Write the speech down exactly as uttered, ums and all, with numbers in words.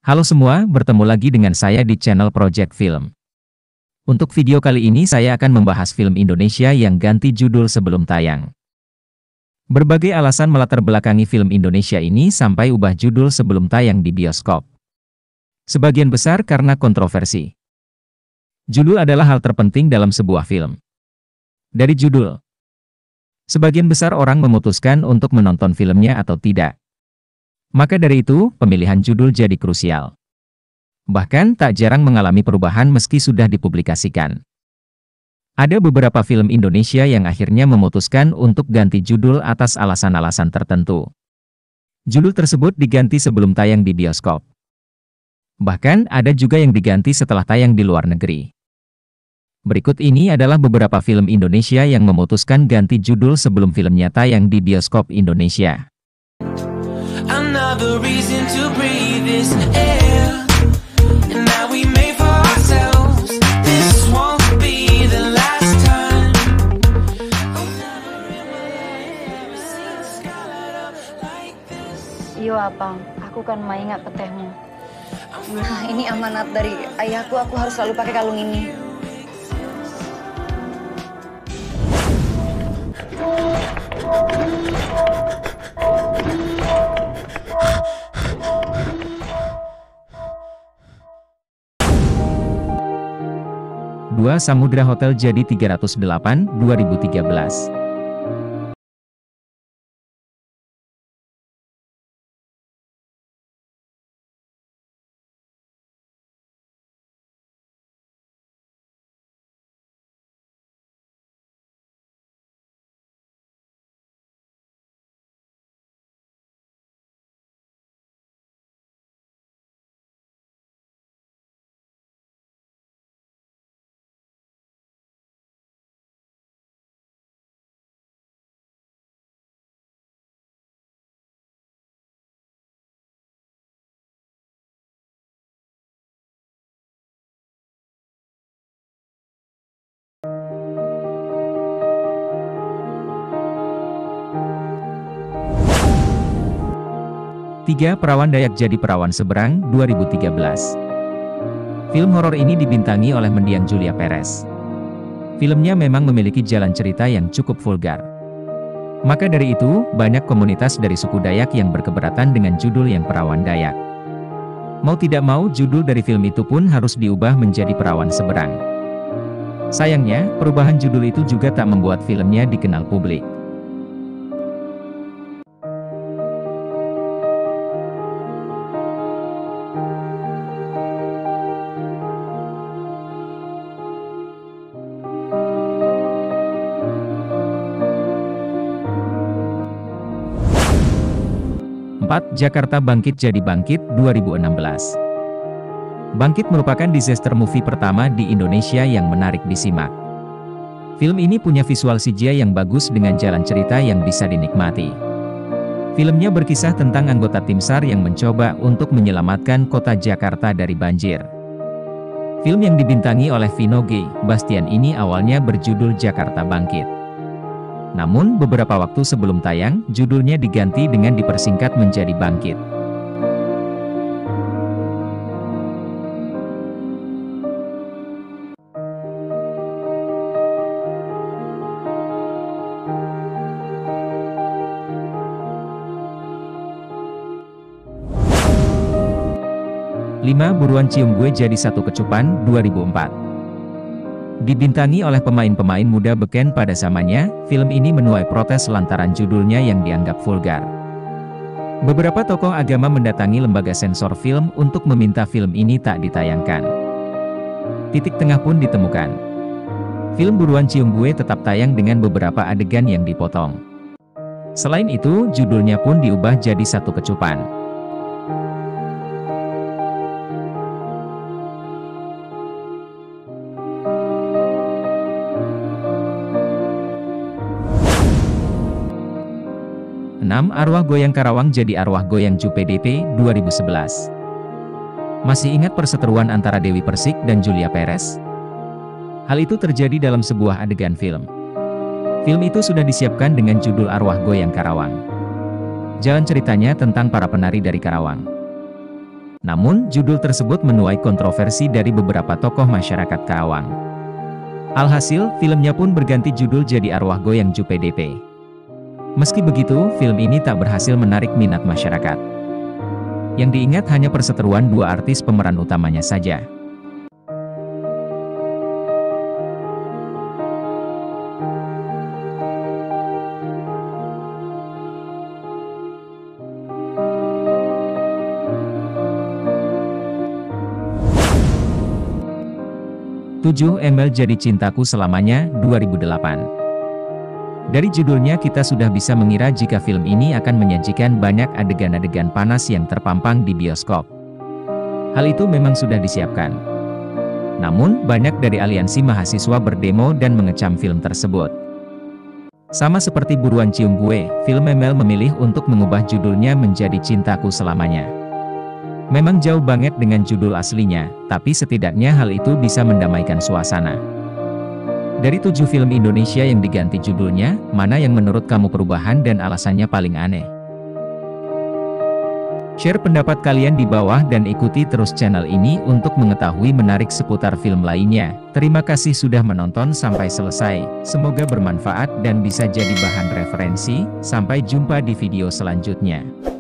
Halo semua, bertemu lagi dengan saya di channel Project Film. Untuk video kali ini saya akan membahas film Indonesia yang ganti judul sebelum tayang. Berbagai alasan melatar belakangi film Indonesia ini sampai ubah judul sebelum tayang di bioskop. Sebagian besar karena kontroversi. Judul adalah hal terpenting dalam sebuah film. Dari judul, sebagian besar orang memutuskan untuk menonton filmnya atau tidak. Maka dari itu, pemilihan judul jadi krusial. Bahkan tak jarang mengalami perubahan meski sudah dipublikasikan. Ada beberapa film Indonesia yang akhirnya memutuskan untuk ganti judul atas alasan-alasan tertentu. Judul tersebut diganti sebelum tayang di bioskop. Bahkan ada juga yang diganti setelah tayang di luar negeri. Berikut ini adalah beberapa film Indonesia yang memutuskan ganti judul sebelum filmnya tayang di bioskop Indonesia. Another reason to breathe this air, and now we made for ourselves. This won't be the last time. I've never in my life ever seen the sky light up like this. Iyo abang, aku kan maingat petehmu. Nah, ini amanat dari ayahku, aku harus selalu pakai kalung ini. dua Samudra Hotel jadi tiga ratus delapan, dua ribu tiga belas. tiga Perawan Dayak Jadi Perawan Seberang, dua ribu tiga belas. Film horor ini dibintangi oleh mendiang Julia Perez. Filmnya memang memiliki jalan cerita yang cukup vulgar. Maka dari itu, banyak komunitas dari suku Dayak yang berkeberatan dengan judul yang Perawan Dayak. Mau tidak mau, judul dari film itu pun harus diubah menjadi Perawan Seberang. Sayangnya, perubahan judul itu juga tak membuat filmnya dikenal publik. empat Jakarta Bangkit Jadi Bangkit, dua ribu enam belas. Bangkit merupakan disaster movie pertama di Indonesia yang menarik disimak. Film ini punya visual C G I yang bagus dengan jalan cerita yang bisa dinikmati. Filmnya berkisah tentang anggota tim SAR yang mencoba untuk menyelamatkan kota Jakarta dari banjir. Film yang dibintangi oleh Vino G. Bastian ini awalnya berjudul Jakarta Bangkit. Namun, beberapa waktu sebelum tayang, judulnya diganti dengan dipersingkat menjadi Bangkit. lima Buruan Cium Gue Jadi Satu Kecupan, dua ribu empat. Dibintangi oleh pemain-pemain muda beken pada zamannya, film ini menuai protes lantaran judulnya yang dianggap vulgar. Beberapa tokoh agama mendatangi lembaga sensor film untuk meminta film ini tak ditayangkan. Titik tengah pun ditemukan. Film Buruan Cium Gue tetap tayang dengan beberapa adegan yang dipotong. Selain itu, judulnya pun diubah jadi Satu Kecupan. enam Arwah Goyang Karawang Jadi Arwah Goyang Ju P D P, dua ribu sebelas. Masih ingat perseteruan antara Dewi Persik dan Julia Perez? Hal itu terjadi dalam sebuah adegan film. Film itu sudah disiapkan dengan judul Arwah Goyang Karawang. Jalan ceritanya tentang para penari dari Karawang. Namun, judul tersebut menuai kontroversi dari beberapa tokoh masyarakat Karawang. Alhasil, filmnya pun berganti judul jadi Arwah Goyang Ju P D P. Meski begitu, film ini tak berhasil menarik minat masyarakat. Yang diingat hanya perseteruan dua artis pemeran utamanya saja. tujuh M L Jadi Cintaku Selamanya, dua ribu delapan. Dari judulnya kita sudah bisa mengira jika film ini akan menyajikan banyak adegan-adegan panas yang terpampang di bioskop. Hal itu memang sudah disiapkan. Namun, banyak dari aliansi mahasiswa berdemo dan mengecam film tersebut. Sama seperti Buruan Cium Gue, film M L memilih untuk mengubah judulnya menjadi Cintaku Selamanya. Memang jauh banget dengan judul aslinya, tapi setidaknya hal itu bisa mendamaikan suasana. Dari tujuh film Indonesia yang diganti judulnya, mana yang menurut kamu perubahan dan alasannya paling aneh? Share pendapat kalian di bawah dan ikuti terus channel ini untuk mengetahui menarik seputar film lainnya. Terima kasih sudah menonton sampai selesai, semoga bermanfaat dan bisa jadi bahan referensi. Sampai jumpa di video selanjutnya.